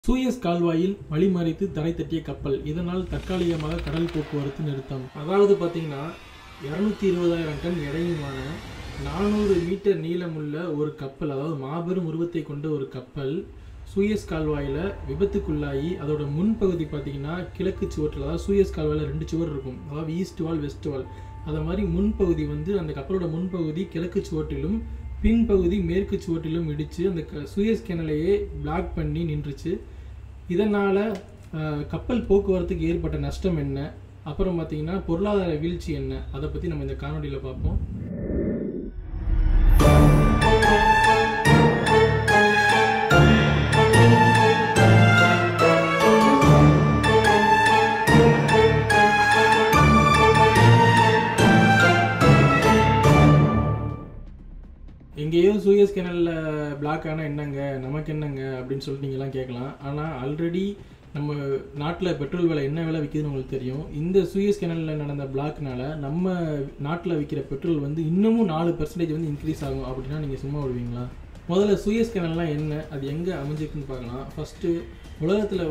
Suez கால்வாயில் வழிமறித்து தரை தட்டிய கப்பல், இதனால் தற்காலிகமாக கடல் போக்குவரத்து நிறுத்தம். அதாவது பார்த்தீங்கன்னா 220,000 டன் எடையுமான 400 மீட்டர் நீளமுள்ள ஒரு கப்பல், அதாவது மாபெரும் உருவத்தை கொண்ட ஒரு கப்பல் சூயஸ் கால்வாயில் விபத்துக்குள்ளாகி அதோட முன்பகுதி பார்த்தீங்கன்னா கிழக்கு சுவற்றில், அதாவது சூயஸ் கால்வாயில் 2 சுவர் இருக்கும், அதாவது ஈஸ்ட் வால் வெஸ்ட் வால். அதை மாதிரி முன்பகுதி அந்த கப்பலோட முன்பகுதி கிழக்கு சுவற்றிலும் பின்பகுதி மேற்கு சுவற்றிலும் இடித்து அந்த சூயஸ் கேனலையே பிளாக் பண்ணி நின்றுச்சு. இதனால் கப்பல் போக்குவரத்துக்கு ஏற்பட்ட நஷ்டம் என்ன, அப்புறம் பார்த்தீங்கன்னா பொருளாதார வீழ்ச்சி என்ன, அதை பற்றி நம்ம இந்த காணொலியில் பார்ப்போம். எங்கேயோ சூயஸ் கேனலில் பிளாக் ஆனால் என்னங்க, நமக்கு என்னங்க அப்படின்னு சொல்லிட்டு நீங்கள்லாம் கேட்கலாம். ஆனால் ஆல்ரெடி நம்ம நாட்டில் பெட்ரோல் விலை என்ன விலை விற்கிதுன்னு உங்களுக்கு தெரியும். இந்த சூயஸ் கேனலில் நடந்த பிளாக்னால நம்ம நாட்டில் விற்கிற பெட்ரோல் இன்னமும் 4% இன்க்ரீஸ் ஆகும் அப்படின்னா நீங்கள் சும்மா விடுவீங்களா? முதல்ல சூயஸ் கேனல்லாம் என்ன, அது எங்கே அமைஞ்சிருக்குன்னு பார்க்கலாம். ஃபஸ்ட்டு, உலகத்தில்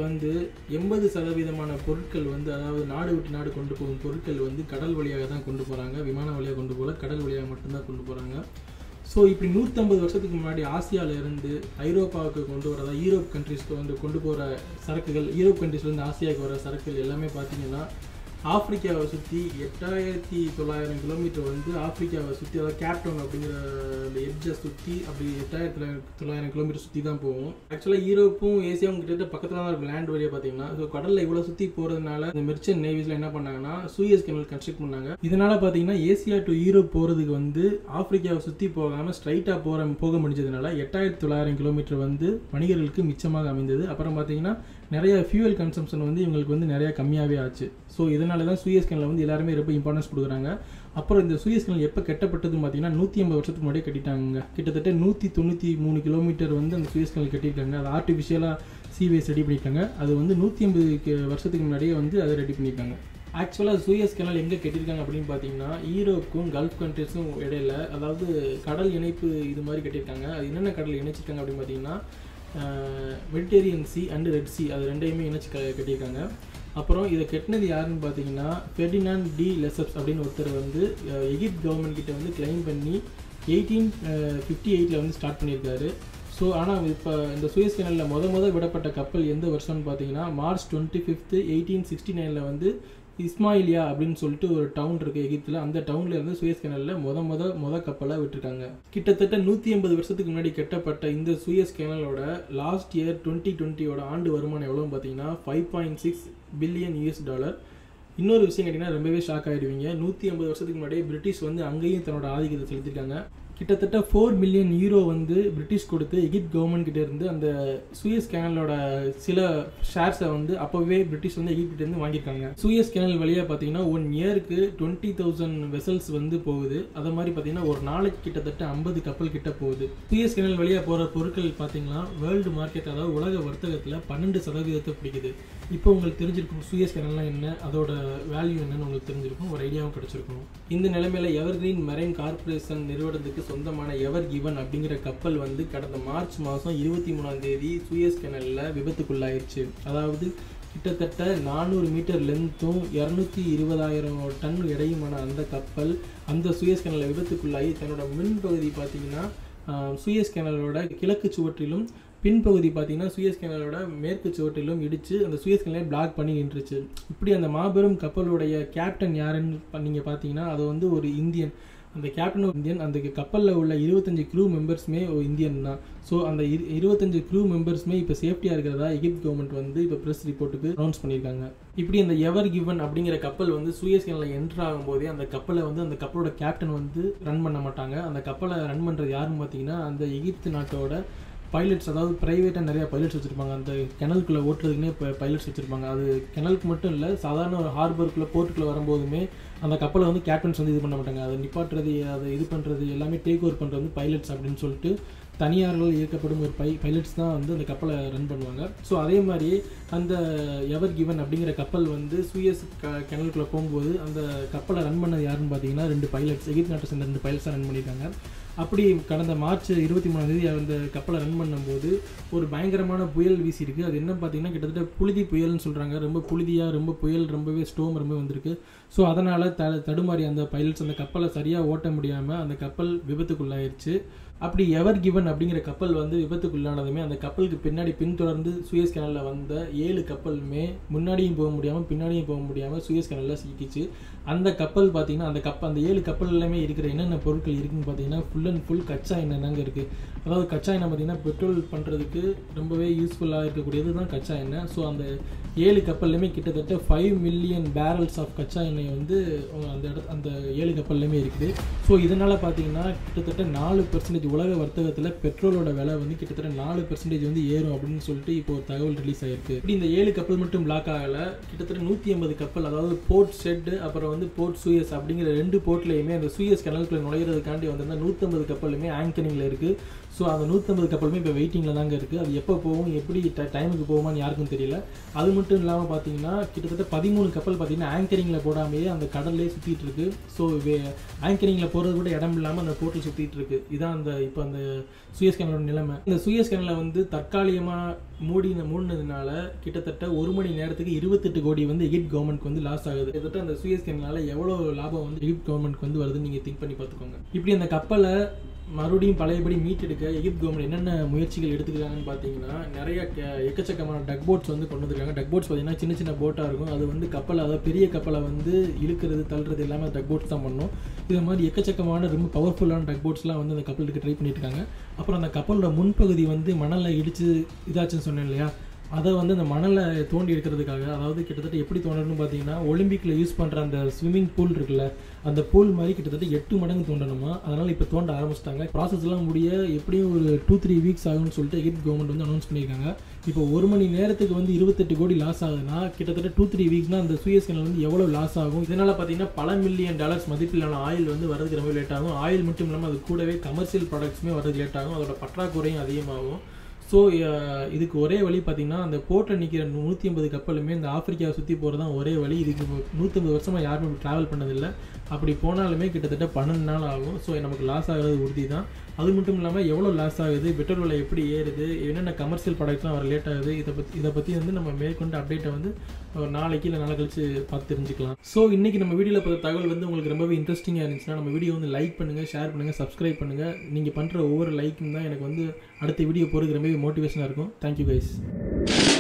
80% பொருட்கள் அதாவது நாடு விட்டு நாடு கொண்டு போகும் பொருட்கள் கடல் வழியாக தான் கொண்டு போகிறாங்க, விமான வழியாக கொண்டு போகல, கடல் வழியாக மட்டும்தான் கொண்டு போகிறாங்க. ஸோ இப்படி 150 வருஷத்துக்கு முன்னாடி ஆசியாவிலேருந்து ஐரோப்பாவுக்கு கொண்டு வர, அதாவது யூரோப் கண்ட்ரீஸ்க்கு கொண்டு போகிற சரக்குகள், யூரோப் கண்ட்ரீஸ்லேருந்து ஆசியாவுக்கு வர சரக்குகள் எல்லாமே பார்த்தீங்கன்னா ஆப்பிரிக்காவை சுற்றி 8,900 கிலோமீட்டர் ஆப்பிரிக்காவை சுற்றி, அதாவது கேப்டவுன் அப்படிங்கிற அந்த எட்ஜை சுற்றி அப்படி 8,900 கிலோமீட்டர் சுற்றி தான் போகும். ஆக்சுவலாக யூரோப்பும் ஏசியாவும் கிட்டத்தட்ட பக்கத்தில் தான் இருக்கும் லேண்ட் வழியாக பார்த்தீங்கன்னா. ஸோ கடலில் இவ்வளோ சுற்றி போகிறதுனால இந்த மெர்ச்சன்ட் நேவிஸில் என்ன பண்ணாங்கன்னா சூயஸ் கேனல் கன்ஸ்ட்ரக்ட் பண்ணாங்க. இதனால் பார்த்தீங்கன்னா ஏசியா டு யூரோப் போகிறதுக்கு ஆப்பிரிக்காவை சுற்றி போகாமல் ஸ்ட்ரைட்டாக போக முடிஞ்சதுனால 8,900 கிலோமீட்டர் வணிகர்களுக்கு மிச்சமாக அமைந்தது. அப்புறம் பார்த்தீங்கன்னா நிறைய ஃபியூவல் கன்சம்ஷன் இவங்களுக்கு நிறைய கம்மியாகவே ஆச்சு. ஸோ இதனால தான் சூயஸ் கேனல் எல்லாருமே ரொம்ப இம்பார்ட்டன்ஸ் கொடுக்குறாங்க. அப்புறம் இந்த சூயஸ் கேனல் எப்போ கட்டப்பட்டதுன்னு பார்த்தீங்கன்னா 150 வருஷத்துக்கு முன்னாடியே கட்டிட்டாங்க. கிட்டத்தட்ட 193 கிலோமீட்டர் அந்த சூயஸ் கேனல் கட்டிட்டாங்க. அது ஆர்டிஃபிஷியலாக சீவேஸ் ரெடி பண்ணியிருக்காங்க. அது 150 வருஷத்துக்கு முன்னாடியே அதை ரெடி பண்ணியிருக்காங்க. ஆக்சுவலாக சூயஸ் கேனல் எங்கே கட்டியிருக்காங்க அப்படின்னு பார்த்தீங்கன்னா ஈரோப்புக்கும் கல்ஃப் கண்ட்ரீஸும் இடையில, அதாவது கடல் இணைப்பு இது மாதிரி கட்டியிருக்காங்க. அது என்னென்ன கடல் இணைச்சிருக்காங்க அப்படின்னு பார்த்தீங்கன்னா Mediterranean Sea and Red Sea, அது ரெண்டையுமே இணைச்சி கட்டியிருக்காங்க. அப்புறம் இதை கட்டினது யாருன்னு பார்த்தீங்கன்னா ஃபெர்டினாண்ட் டி லெசப்ஸ் அப்படின்னு ஒருத்தர் எகிப்த் கவர்மெண்ட் கிட்ட கிளைம் பண்ணி 1858 ஸ்டார்ட் பண்ணியிருக்காரு. ஸோ ஆனால் இப்போ இந்த சூயஸ் கேனலில் முத விடப்பட்ட கப்பல் எந்த வருஷம்னு பார்த்தீங்கன்னா March 25, 1869 இஸ்மாயிலியா அப்படின்னு சொல்லிட்டு ஒரு டவுன் இருக்குது எகிப்தில். அந்த டவுன்லேருந்து சூயஸ் கேனலில் முத கப்பலாக விட்டுருக்காங்க. கிட்டத்தட்ட 150 வருஷத்துக்கு முன்னாடி கட்டப்பட்ட இந்த சூயஸ் கேனலோட லாஸ்ட் இயர் 2020 ஆண்டு வருமானம் எவ்வளோன்னு பார்த்தீங்கன்னா $5.6 பில்லியன். இன்னொரு விஷயம் கேட்டிங்கன்னா ரொம்பவே ஷாக் ஆகிடுவீங்க. 150 வருஷத்துக்கு முன்னாடியே பிரிட்டிஷ் அங்கேயும் தன்னோட ஆதிக்கத்தை செலுத்திருக்காங்க. கிட்டத்தட்ட 4 மில்லியன் யூரோ பிரிட்டிஷ் கொடுத்து எகிப்த் கவர்மெண்ட் கிட்ட இருந்து அந்த சூயஸ் கேனலோட சில ஷேர்ஸை அப்போவே பிரிட்டிஷ் எகிப்த் கிட்ட இருந்து வாங்கியிருக்காங்க. சூயஸ் கேனல் வழியாக பார்த்தீங்கன்னா 1 இயருக்கு 20,000 வெசல்ஸ் போகுது. அதை மாதிரி பார்த்தீங்கன்னா ஒரு நாளைக்கு கிட்டத்தட்ட 50 கப்பல் கிட்ட போகுது. சூயஸ் கேனல் வழியாக போகிற பொருட்கள் பார்த்தீங்கன்னா வேர்ல்டு மார்க்கெட், அதாவது உலக வர்த்தகத்தில் 12% பிடிக்குது. இப்போ உங்களுக்கு தெரிஞ்சிருக்கும் சூயஸ் கேனல்லாம் என்ன, அதோட வேல்யூ என்னன்னு உங்களுக்கு தெரிஞ்சிருக்கும், ஒரு ஐடியாவும் கிடைச்சிருக்கும். இந்த நிலைமையில எவர்கிரீன் மெரைன் கார்பரேஷன் நிறுவனத்துக்கு சொந்தமான எவர் கிவன் அப்படிங்கிற கப்பல் கடந்த மார்ச் மாதம் 23ஆம் தேதி சூயஸ் கேனலில் விபத்துக்குள்ளாயிருச்சு. அதாவது கிட்டத்தட்ட 400 மீட்டர் லென்த்தும் 220,000 டன் எடையுமான அந்த கப்பல் அந்த சூயஸ் கேனலில் விபத்துக்குள்ளாகி தன்னோட முன்பகுதி பார்த்தீங்கன்னா சூயஸ் கேனலோட கிழக்கு சுவற்றிலும் பின்பகுதி பார்த்தீங்கன்னா சூயஸ் கேனலோட மேற்கு சுவற்றிலும் இடித்து அந்த சூயஸ் கேனலை பிளாக் பண்ணி நின்றுச்சு. இப்படி அந்த மாபெரும் கப்பலுடைய கேப்டன் யாருன்னு நீங்கள் பார்த்தீங்கன்னா அது ஒரு இந்தியன். அந்த கேப்டன் இந்தியன், அந்த கப்பலில் உள்ள 25 க்ரூ மெம்பர்ஸுமே இந்தியன் தான். ஸோ அந்த 25 க்ரூ மெம்பர்ஸுமே இப்போ சேஃப்டியாக இருக்கிறதா எகிப்த் கவர்மெண்ட் இப்போ ப்ரெஸ் ரிப்போர்ட்டுக்கு அனௌன்ஸ் பண்ணியிருக்காங்க. இப்படி அந்த எவர் கிவன் அப்படிங்கிற கப்பல் சூயஸ் கேனலில் என்ட்ரு ஆகும்போதே அந்த கப்பலை அந்த கப்பலோட கேப்டன் ரன் பண்ண மாட்டாங்க. அந்த கப்பலை ரன் பண்ணுறது யாருன்னு பார்த்தீங்கன்னா அந்த எகிப்து நாட்டோட பைலட்ஸ், அதாவது ப்ரைவேட்டாக நிறையா பைலட்ஸ் வச்சுருப்பாங்க. அந்த கெனலுக்குள்ளே ஓட்டுறதுக்குன்னே பைலட்ஸ் வச்சுருப்பாங்க. அது கெனலுக்கு மட்டும் இல்லை, சாதாரண ஒரு ஹார்பருக்குள்ளே போர்ட்டுக்குள்ளே வரும்போதுமே அந்த கப்பலை கேப்டன்ஸ் இது பண்ண மாட்டாங்க. அதை நிப்பாட்டுறது, அதை இது பண்ணுறது எல்லாமே டேக் ஓவர் பண்ணுறது பைலட்ஸ் அப்படின்னு சொல்லிட்டு தனியார்கள் இயக்கப்படும் ஒரு பைலட்ஸ் தான் வந்து அந்த கப்பலை ரன் பண்ணுவாங்க. ஸோ அதே மாதிரி அந்த எவர் கிவன் அப்படிங்கிற கப்பல் வந்து சூயஸ் கெனலுக்குள்ளே போகும்போது அந்த கப்பலை ரன் பண்ணது யாருன்னு பார்த்தீங்கன்னா 2 பைலட்ஸ், எகிப்து நாட்டை சேர்ந்த 2 பைலட்ஸ் தான் ரன் பண்ணியிருக்காங்க. அப்படி கடந்த மார்ச் 23 அந்த கப்பலை ரன் பண்ணும்போது ஒரு பயங்கரமான புயல் வீசியிருக்கு. அது என்ன பார்த்தீங்கன்னா கிட்டத்தட்ட புழுதி புயல்னு சொல்கிறாங்க. ரொம்ப புழுதியாக, ரொம்ப புயல், ரொம்பவே ஸ்டோம் ரொம்ப வந்திருக்கு. ஸோ அதனால் தடுமாறி அந்த பைலட்ஸ் அந்த கப்பலை சரியாக ஓட்ட முடியாமல் அந்த கப்பல் விபத்துக்குள்ளாயிருச்சு. அப்படி எவர் கிவன் அப்படிங்கிற கப்பல் வந்து விபத்துக்குள்ளானதுமே அந்த கப்பலுக்கு பின்தொடர்ந்து சூயஸ் கெனலில் வந்த 7 கப்பலுமே முன்னாடியும் போக முடியாமல் பின்னாடியும் போக முடியாமல் சூயஸ் கெனலில் சிக்கிச்சு. அந்த கப்பல் பார்த்தீங்கன்னா அந்த 7 கப்பல் எல்லாமே இருக்கிற என்னென்ன பொருட்கள் இருக்குதுன்னு பார்த்தீங்கன்னா ஃபுல் அண்ட் ஃபுல் கச்சா எண்ணெய் தாங்க இருக்குது. அதாவது கச்சா எண்ணெய் பார்த்தீங்கன்னா பெட்ரோல் பண்ணுறதுக்கு ரொம்பவே யூஸ்ஃபுல்லாக இருக்கக்கூடியது தான் கச்சா எண்ணெய். ஸோ அந்த 7 கப்பல்லையுமே கிட்டத்தட்ட 5 மில்லியன் பேரல்ஸ் ஆஃப் கச்சா எண்ணெய் வந்து அந்த 7 கப்பல்லையுமே இருக்குது. ஸோ இதனால் பார்த்தீங்கன்னா கிட்டத்தட்ட 4% உலக வர்த்தகத்தில் பெட்ரோலோட விலை வந்து கிட்டத்தட்ட 4% வந்து ஏறும் அப்படின்னு சொல்லிட்டு இப்போ ஒரு தகவல் ரிலீஸ் ஆகிருக்கு. இப்படி இந்த 7 கப்பல் மட்டும் பிளாக் ஆகலை, கிட்டத்தட்ட 150 கப்பல், அதாவது போர்ட் ஷெட் அப்புறம் வந்து போர்ட் சூயஸ் அப்படிங்கிற 2 போர்ட்லையுமே அந்த சூயஸ் கெனலுக்குள்ள நுழையிறதுக்காண்டி வந்திருந்த 150 கப்பலுமே ஆங்கரிங்கில் இருக்குது. ஸோ அந்த 150 கப்பலுமே இப்போ வெயிட்டிங்கில் தாங்க இருக்குது. அது எப்போ போகும், எப்படி டைமுக்கு போகுமான்னு யாருக்கும் தெரியல. அது மட்டும் இல்லாமல் பார்த்தீங்கன்னா கிட்டத்தட்ட 13 கப்பல் பார்த்தீங்கன்னா ஆங்கரிங்கில் போடாமையே அந்த கடல்லே சுற்றிட்டு இருக்கு. ஸோ ஆங்கரிங்கில் போகிறது கூட இடம் இல்லாமல் அந்த போர்ட்டில் சுற்றிட்டு இருக்கு. இதான் இப்போ அந்த சூயஸ் கெனலோட நிலைமை. இந்த சூயஸ் கெனலை வந்து தற்காலிகமாக மூடினதுனால கிட்டத்தட்ட 1 மணி நேரத்துக்கு 28 கோடி வந்து எகிப்து கவர்மெண்ட்க்கு வந்து லாஸ் ஆகுது. கிட்டத்தட்ட அந்த சூயஸ் கெனலால் எவ்வளோ லாபம் வந்து எகிப்து கவர்மெண்ட்க்கு வந்து வருதுன்னு நீங்கள் திங்க் பண்ணி பார்த்துக்கோங்க. இப்படி அந்த கப்பலை மறுபடியும் பழையபடி மீட்டெடுக்க எகிப்து கவர்மெண்ட் என்னென்ன முயற்சிகள் எடுத்துக்கிறாங்கன்னு பார்த்தீங்கன்னா நிறைய எக்கச்சக்கமான டக் போட்ஸ் வந்து கொண்டு வந்துருக்காங்க. டக் போட்ஸ் பார்த்தீங்கன்னா சின்ன சின்ன போட்டாக இருக்கும். அது வந்து கப்பலை, அதாவது பெரிய கப்பலை வந்து இழுக்கிறது தள்ளுறது எல்லாமே டக் போட்ஸ் தான் பண்ணும். இது மாதிரி எக்கச்சக்கமான ரொம்ப பவர்ஃபுல்லான டக் போட்ஸ்லாம் வந்து அந்த கப்பலுக்கு ட்ரை பண்ணிட்டு இருக்காங்க. அப்புறம் அந்த கப்பலோட முன்பகுதி வந்து மணலை இடித்து இதாச்சுன்னு சொன்னேன் இல்லையா, அதை வந்து அந்த மணலை தோண்டி எடுக்கிறதுக்காக, அதாவது கிட்டத்தட்ட எப்படி தோண்டணும்னு பார்த்தீங்கன்னா ஒலிம்பிக்கில் யூஸ் பண்ணுற அந்த ஸ்விம்மிங் பூல் இருக்குல்ல, அந்த பூல் மாதிரி கிட்டத்தட்ட 8 மடங்கு தோண்டணுமா. அதனால் இப்போ தோண்ட ஆரம்பிச்சிட்டாங்க. ப்ராசஸ்லாம் முடிய எப்படியும் ஒரு 2-3 வீக்ஸ் ஆகும்னு சொல்லிட்டு எகிப்து கவர்மெண்ட் வந்து அனௌன்ஸ் பண்ணியிருக்காங்க. இப்போ 1 மணி நேரத்துக்கு வந்து 28 கோடி லாஸ் ஆகுதுன்னா கிட்டத்தட்ட 2-3 வீக்ஸ்னால் அந்த சூயஸ் கெனல் வந்து எவ்வளோ லாஸ் ஆகும். இதனால் பார்த்தீங்கன்னா பல மில்லியன் டாலர்ஸ் மதிப்பிலான ஆயில் வந்து வரதுக்கு ரொம்ப லேட் ஆகும். ஆயில் மட்டும் இல்லாமல் அது கூடவே கமர்ஷியல் ப்ராடக்ட்ஸுமே வரதுக்கு லேட் ஆகும். அதோட பற்றாக்குறையும் அதிகமாகும். ஸோ இதுக்கு ஒரே வழி பார்த்திங்கன்னா அந்த போர்ட்டில் நிற்கிற 150 கப்பலுமே இந்த ஆஃப்ரிக்காவை சுற்றி போகிறது தான் ஒரே வழி. இதுக்கு 150 வருஷமாக யாருமே ட்ராவல் பண்ணதில்லை. அப்படி போனாலுமே கிட்டத்தட்ட 12 நாள் ஆகும். ஸோ நமக்கு லாஸ் ஆகிறது உறுதி தான். அது மட்டும் இல்லாமல் எவ்வளோ லாஸ் ஆகுது, பெட்ரோல் விலை எப்படி ஏறுது, என்னென்ன கமர்ஷியல் ப்ராடக்ட்ஸ்லாம் வர லேட் ஆகுது, இதை பற்றி வந்து நம்ம மேற்கொண்டு அப்டேட்டை வந்து நாளைக்கு இல்லை நாளை கழிச்சு பார்த்து தெரிஞ்சுக்கலாம். ஸோ இன்றைக்கி நம்ம வீடியோவில் பார்த்த தகவல் வந்து உங்களுக்கு ரொம்பவே இன்ட்ரெஸ்டிங்காக இருந்துச்சுன்னா நம்ம வீடியோ வந்து லைக் பண்ணுங்கள், ஷேர் பண்ணுங்கள், சப்ஸ்கிரைப் பண்ணுங்கள். நீங்கள் பண்ணுற ஒவ்வொரு லைக்கும் தான் எனக்கு வந்து அடுத்த வீடியோ போகிறதுக்கு ரொம்பவே மோட்டிவேஷனாக இருக்கும். Thank you guys.